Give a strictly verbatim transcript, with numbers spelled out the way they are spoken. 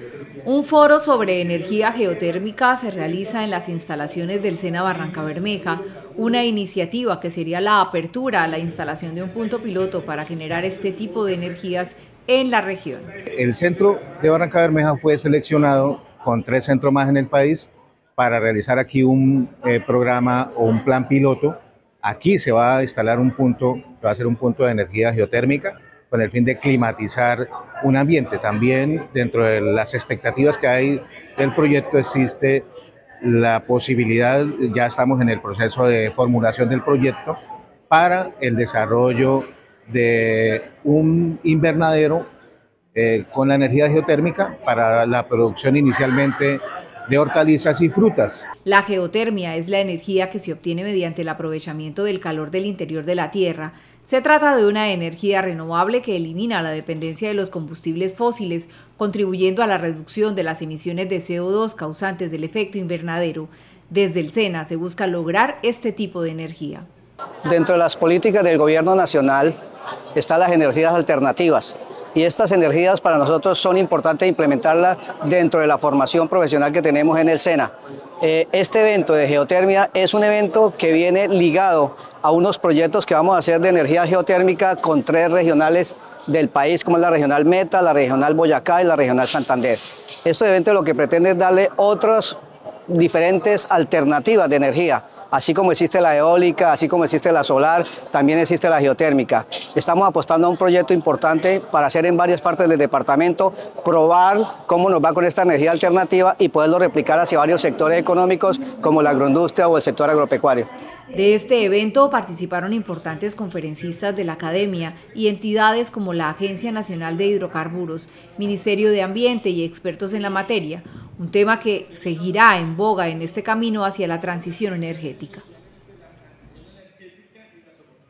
Un foro sobre energía geotérmica se realiza en las instalaciones del SENA Barrancabermeja, una iniciativa que sería la apertura a la instalación de un punto piloto para generar este tipo de energías en la región. El centro de Barrancabermeja fue seleccionado con tres centros más en el país para realizar aquí un eh, programa o un plan piloto. Aquí se va a instalar un punto, va a ser un punto de energía geotérmica con el fin de climatizar un ambiente. También dentro de las expectativas que hay del proyecto existe la posibilidad, ya estamos en el proceso de formulación del proyecto, para el desarrollo de un invernadero eh, con la energía geotérmica para la producción inicialmente de hortalizas y frutas. La geotermia es la energía que se obtiene mediante el aprovechamiento del calor del interior de la Tierra. Se trata de una energía renovable que elimina la dependencia de los combustibles fósiles, contribuyendo a la reducción de las emisiones de C O dos causantes del efecto invernadero. Desde el SENA se busca lograr este tipo de energía. Dentro de las políticas del gobierno nacional están las energías alternativas. Y estas energías para nosotros son importantes implementarlas dentro de la formación profesional que tenemos en el SENA. Eh, este evento de geotermia es un evento que viene ligado a unos proyectos que vamos a hacer de energía geotérmica con tres regionales del país, como es la regional Meta, la regional Boyacá y la regional Santander. Este evento lo que pretende es darle otras diferentes alternativas de energía. Así como existe la eólica, así como existe la solar, también existe la geotérmica. Estamos apostando a un proyecto importante para hacer en varias partes del departamento, probar cómo nos va con esta energía alternativa y poderlo replicar hacia varios sectores económicos como la agroindustria o el sector agropecuario. De este evento participaron importantes conferencistas de la academia y entidades como la Agencia Nacional de Hidrocarburos, Ministerio de Ambiente y expertos en la materia, un tema que seguirá en boga en este camino hacia la transición energética.